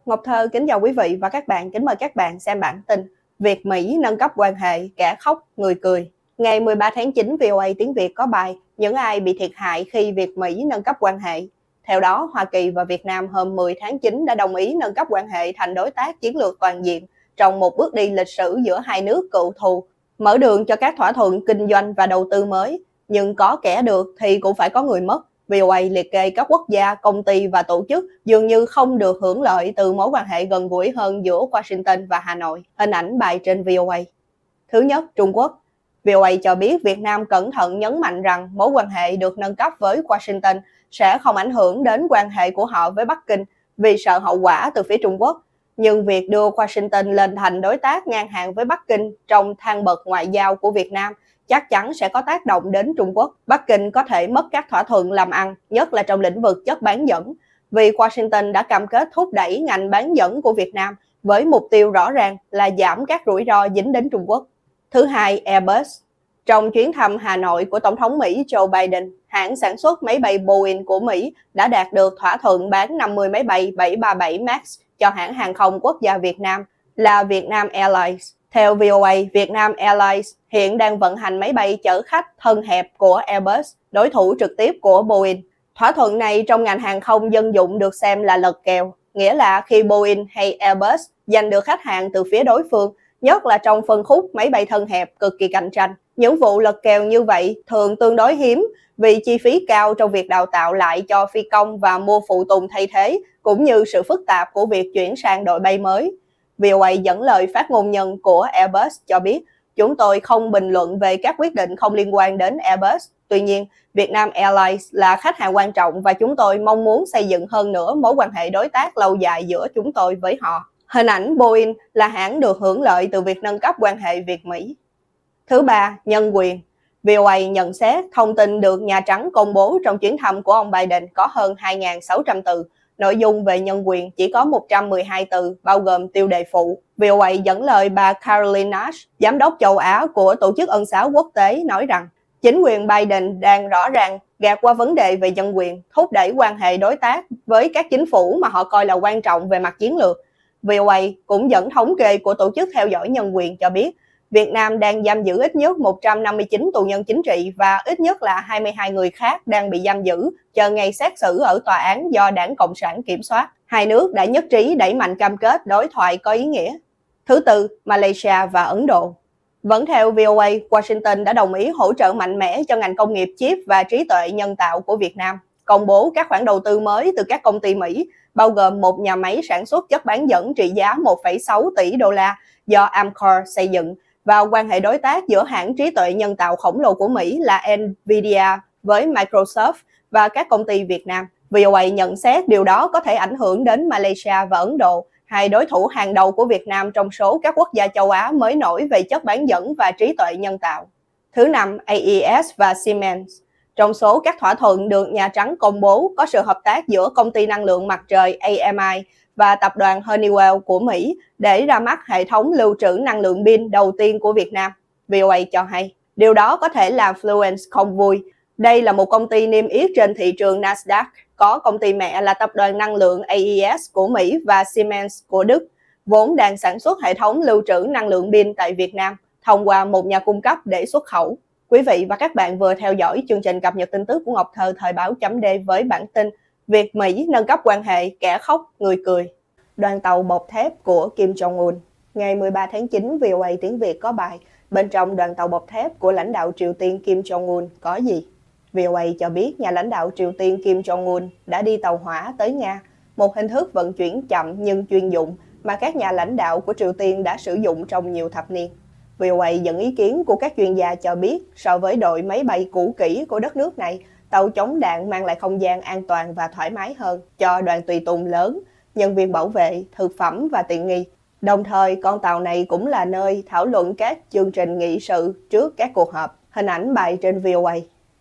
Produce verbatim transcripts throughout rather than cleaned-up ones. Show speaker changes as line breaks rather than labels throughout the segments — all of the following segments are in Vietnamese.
Ngọc Thơ kính chào quý vị và các bạn, kính mời các bạn xem bản tin Việt Mỹ nâng cấp quan hệ, kẻ khóc, người cười. Ngày mười ba tháng chín, vê o a tiếng Việt có bài Những ai bị thiệt hại khi Việt Mỹ nâng cấp quan hệ. Theo đó, Hoa Kỳ và Việt Nam hôm mười tháng chín đã đồng ý nâng cấp quan hệ thành đối tác chiến lược toàn diện trong một bước đi lịch sử giữa hai nước cựu thù, mở đường cho các thỏa thuận kinh doanh và đầu tư mới. Nhưng có kẻ được thì cũng phải có người mất. vê o a liệt kê các quốc gia, công ty và tổ chức dường như không được hưởng lợi từ mối quan hệ gần gũi hơn giữa Washington và Hà Nội. Hình ảnh bài trên vê o a. Thứ nhất, Trung Quốc. vê o a cho biết Việt Nam cẩn thận nhấn mạnh rằng mối quan hệ được nâng cấp với Washington sẽ không ảnh hưởng đến quan hệ của họ với Bắc Kinh vì sợ hậu quả từ phía Trung Quốc. Nhưng việc đưa Washington lên thành đối tác ngang hàng với Bắc Kinh trong thang bậc ngoại giao của Việt Nam chắc chắn sẽ có tác động đến Trung Quốc. Bắc Kinh có thể mất các thỏa thuận làm ăn, nhất là trong lĩnh vực chất bán dẫn, vì Washington đã cam kết thúc đẩy ngành bán dẫn của Việt Nam với mục tiêu rõ ràng là giảm các rủi ro dính đến Trung Quốc. Thứ hai, Airbus. Trong chuyến thăm Hà Nội của Tổng thống Mỹ Joe Biden, hãng sản xuất máy bay Boeing của Mỹ đã đạt được thỏa thuận bán năm mươi máy bay bảy ba bảy Max cho hãng hàng không quốc gia Việt Nam là Vietnam Airlines. Theo vê o a, Vietnam Airlines hiện đang vận hành máy bay chở khách thân hẹp của Airbus, đối thủ trực tiếp của Boeing. Thỏa thuận này trong ngành hàng không dân dụng được xem là lật kèo, nghĩa là khi Boeing hay Airbus giành được khách hàng từ phía đối phương, nhất là trong phân khúc máy bay thân hẹp cực kỳ cạnh tranh. Những vụ lật kèo như vậy thường tương đối hiếm vì chi phí cao trong việc đào tạo lại cho phi công và mua phụ tùng thay thế, cũng như sự phức tạp của việc chuyển sang đội bay mới. vê o a dẫn lời phát ngôn nhân của Airbus cho biết, chúng tôi không bình luận về các quyết định không liên quan đến Airbus. Tuy nhiên, Vietnam Airlines là khách hàng quan trọng và chúng tôi mong muốn xây dựng hơn nữa mối quan hệ đối tác lâu dài giữa chúng tôi với họ. Hình ảnh Boeing là hãng được hưởng lợi từ việc nâng cấp quan hệ Việt-Mỹ. Thứ ba, nhân quyền. vê o a nhận xét thông tin được Nhà Trắng công bố trong chuyến thăm của ông Biden có hơn hai nghìn sáu trăm từ. Nội dung về nhân quyền chỉ có một trăm mười hai từ, bao gồm tiêu đề phụ. vê o a dẫn lời bà Caroline Nash, giám đốc châu Á của Tổ chức Ân xá Quốc tế, nói rằng chính quyền Biden đang rõ ràng gạt qua vấn đề về nhân quyền, thúc đẩy quan hệ đối tác với các chính phủ mà họ coi là quan trọng về mặt chiến lược. vê o a cũng dẫn thống kê của Tổ chức Theo dõi Nhân quyền cho biết, Việt Nam đang giam giữ ít nhất một trăm năm mươi chín tù nhân chính trị và ít nhất là hai mươi hai người khác đang bị giam giữ, chờ ngày xét xử ở tòa án do Đảng Cộng sản kiểm soát. Hai nước đã nhất trí đẩy mạnh cam kết đối thoại có ý nghĩa. Thứ tư, Malaysia và Ấn Độ. Vẫn theo vê o a, Washington đã đồng ý hỗ trợ mạnh mẽ cho ngành công nghiệp chip và trí tuệ nhân tạo của Việt Nam, công bố các khoản đầu tư mới từ các công ty Mỹ, bao gồm một nhà máy sản xuất chất bán dẫn trị giá một phẩy sáu tỷ đô la do Amkor xây dựng, và quan hệ đối tác giữa hãng trí tuệ nhân tạo khổng lồ của Mỹ là Nvidia với Microsoft và các công ty Việt Nam. vê o a nhận xét điều đó có thể ảnh hưởng đến Malaysia và Ấn Độ, hai đối thủ hàng đầu của Việt Nam trong số các quốc gia châu Á mới nổi về chất bán dẫn và trí tuệ nhân tạo. Thứ năm, a e ét và Siemens. Trong số các thỏa thuận được Nhà Trắng công bố có sự hợp tác giữa Công ty Năng lượng Mặt trời a em i và tập đoàn Honeywell của Mỹ để ra mắt hệ thống lưu trữ năng lượng pin đầu tiên của Việt Nam. vê o a cho hay, điều đó có thể làm Fluence không vui. Đây là một công ty niêm yết trên thị trường Nasdaq, có công ty mẹ là tập đoàn năng lượng a e ét của Mỹ và Siemens của Đức, vốn đang sản xuất hệ thống lưu trữ năng lượng pin tại Việt Nam thông qua một nhà cung cấp để xuất khẩu. Quý vị và các bạn vừa theo dõi chương trình cập nhật tin tức của Ngọc Thơ thời báo chấm D với bản tin Việt Mỹ nâng cấp quan hệ, kẻ khóc, người cười. Đoàn tàu bọc thép của Kim Jong-un. Ngày mười ba tháng chín, vê o a tiếng Việt có bài Bên trong đoàn tàu bọc thép của lãnh đạo Triều Tiên Kim Jong-un có gì? vê o a cho biết nhà lãnh đạo Triều Tiên Kim Jong-un đã đi tàu hỏa tới Nga, một hình thức vận chuyển chậm nhưng chuyên dụng mà các nhà lãnh đạo của Triều Tiên đã sử dụng trong nhiều thập niên. vê o a dẫn ý kiến của các chuyên gia cho biết so với đội máy bay cũ kỹ của đất nước này, tàu chống đạn mang lại không gian an toàn và thoải mái hơn cho đoàn tùy tùng lớn, nhân viên bảo vệ, thực phẩm và tiện nghi. Đồng thời, con tàu này cũng là nơi thảo luận các chương trình nghị sự trước các cuộc họp. Hình ảnh bài trên vê o a.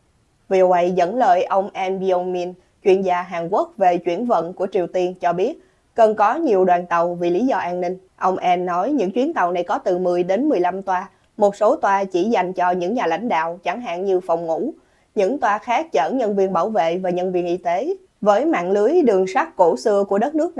vê o a dẫn lời ông An Byung-min, chuyên gia Hàn Quốc về chuyển vận của Triều Tiên cho biết cần có nhiều đoàn tàu vì lý do an ninh. Ông An nói những chuyến tàu này có từ mười đến mười lăm toa, một số toa chỉ dành cho những nhà lãnh đạo, chẳng hạn như phòng ngủ. Những toa khác chở nhân viên bảo vệ và nhân viên y tế. Với mạng lưới đường sắt cổ xưa của đất nước này,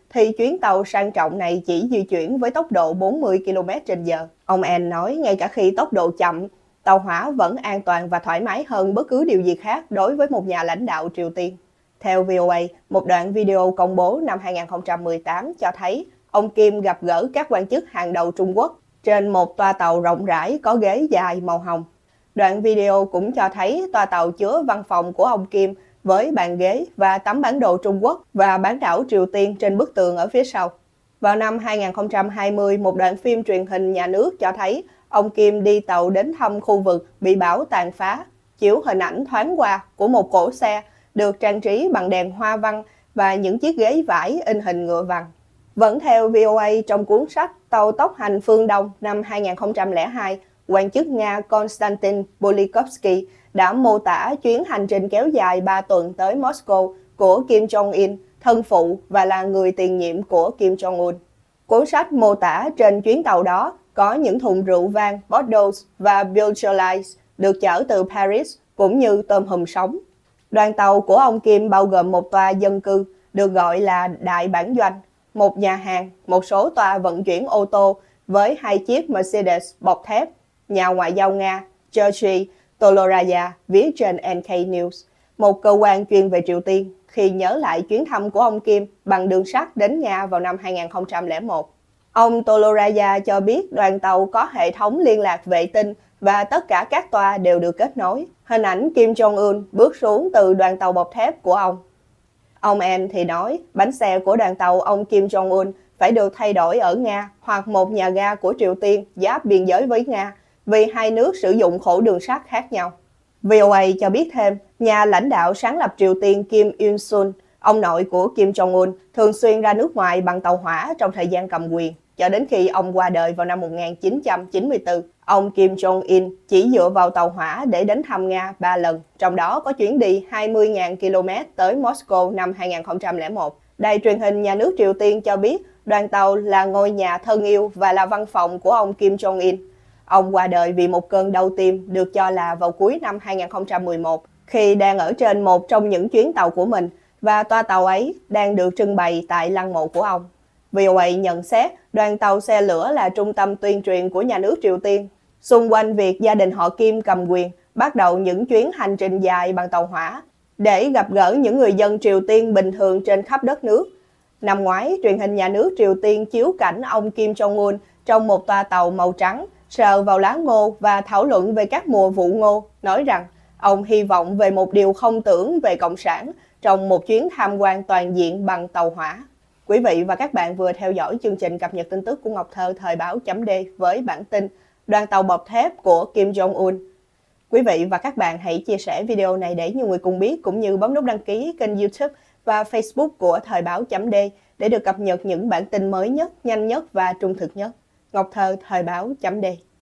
thì chuyến tàu sang trọng này chỉ di chuyển với tốc độ bốn mươi ki lô mét trên giờ. Ông An nói ngay cả khi tốc độ chậm, tàu hỏa vẫn an toàn và thoải mái hơn bất cứ điều gì khác đối với một nhà lãnh đạo Triều Tiên. Theo vê o a, một đoạn video công bố năm hai nghìn không trăm mười tám cho thấy ông Kim gặp gỡ các quan chức hàng đầu Trung Quốc trên một toa tàu rộng rãi có ghế dài màu hồng. Đoạn video cũng cho thấy toa tàu chứa văn phòng của ông Kim với bàn ghế và tấm bản đồ Trung Quốc và bán đảo Triều Tiên trên bức tường ở phía sau. Vào năm hai nghìn không trăm hai mươi, một đoạn phim truyền hình nhà nước cho thấy ông Kim đi tàu đến thăm khu vực bị bão tàn phá, chiếu hình ảnh thoáng qua của một cỗ xe được trang trí bằng đèn hoa văn và những chiếc ghế vải in hình ngựa vằn. Vẫn theo vê o a, trong cuốn sách Tàu tốc hành phương Đông năm hai nghìn không trăm lẻ hai, quan chức Nga Konstantin Polikovsky đã mô tả chuyến hành trình kéo dài ba tuần tới Moscow của Kim Jong-un, thân phụ và là người tiền nhiệm của Kim Jong-un. Cuốn sách mô tả trên chuyến tàu đó có những thùng rượu vang Bordeaux và Beaujolais được chở từ Paris, cũng như tôm hùm sống. Đoàn tàu của ông Kim bao gồm một toa dân cư được gọi là Đại bản doanh, một nhà hàng, một số toa vận chuyển ô tô với hai chiếc Mercedes bọc thép. Nhà ngoại giao Nga Georgy Toloraya viết trên en ca News, một cơ quan chuyên về Triều Tiên, khi nhớ lại chuyến thăm của ông Kim bằng đường sắt đến Nga vào năm hai nghìn không trăm lẻ một. Ông Toloraya cho biết đoàn tàu có hệ thống liên lạc vệ tinh và tất cả các toa đều được kết nối. Hình ảnh Kim Jong-un bước xuống từ đoàn tàu bọc thép của ông. Ông An thì nói bánh xe của đoàn tàu ông Kim Jong-un phải được thay đổi ở Nga hoặc một nhà ga của Triều Tiên giáp biên giới với Nga, vì hai nước sử dụng khổ đường sắt khác nhau. vê o a cho biết thêm, nhà lãnh đạo sáng lập Triều Tiên Kim Il-sung, ông nội của Kim Jong-un, thường xuyên ra nước ngoài bằng tàu hỏa trong thời gian cầm quyền, cho đến khi ông qua đời vào năm một nghìn chín trăm chín mươi tư. Ông Kim Jong-un chỉ dựa vào tàu hỏa để đến thăm Nga ba lần, trong đó có chuyến đi hai mươi nghìn ki lô mét tới Moscow năm hai nghìn không trăm lẻ một. Đài truyền hình nhà nước Triều Tiên cho biết đoàn tàu là ngôi nhà thân yêu và là văn phòng của ông Kim Jong-un. Ông qua đời vì một cơn đau tim được cho là vào cuối năm hai nghìn không trăm mười một, khi đang ở trên một trong những chuyến tàu của mình, và toa tàu ấy đang được trưng bày tại lăng mộ của ông. vê o a nhận xét đoàn tàu xe lửa là trung tâm tuyên truyền của nhà nước Triều Tiên, xung quanh việc gia đình họ Kim cầm quyền bắt đầu những chuyến hành trình dài bằng tàu hỏa để gặp gỡ những người dân Triều Tiên bình thường trên khắp đất nước. Năm ngoái, truyền hình nhà nước Triều Tiên chiếu cảnh ông Kim Jong-un trong một toa tàu màu trắng, sờ vào lá ngô và thảo luận về các mùa vụ ngô, nói rằng ông hy vọng về một điều không tưởng về Cộng sản trong một chuyến tham quan toàn diện bằng tàu hỏa. Quý vị và các bạn vừa theo dõi chương trình cập nhật tin tức của Ngọc Thơ thời báo chấm D với bản tin đoàn tàu bọc thép của Kim Jong-un. Quý vị và các bạn hãy chia sẻ video này để nhiều người cùng biết, cũng như bấm nút đăng ký kênh YouTube và Facebook của thời báo chấm D để được cập nhật những bản tin mới nhất, nhanh nhất và trung thực nhất. Ngọc Thơ thời báo chấm D.